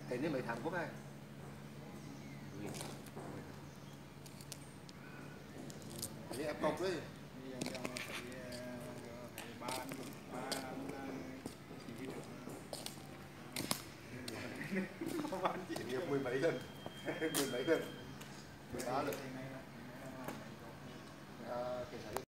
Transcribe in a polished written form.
Thế nên mấy tháng quốc này. Thế em cọc đấy. Không ăn chỉ nghiệp mười mấy lần. Mười mấy lần. 13 lần.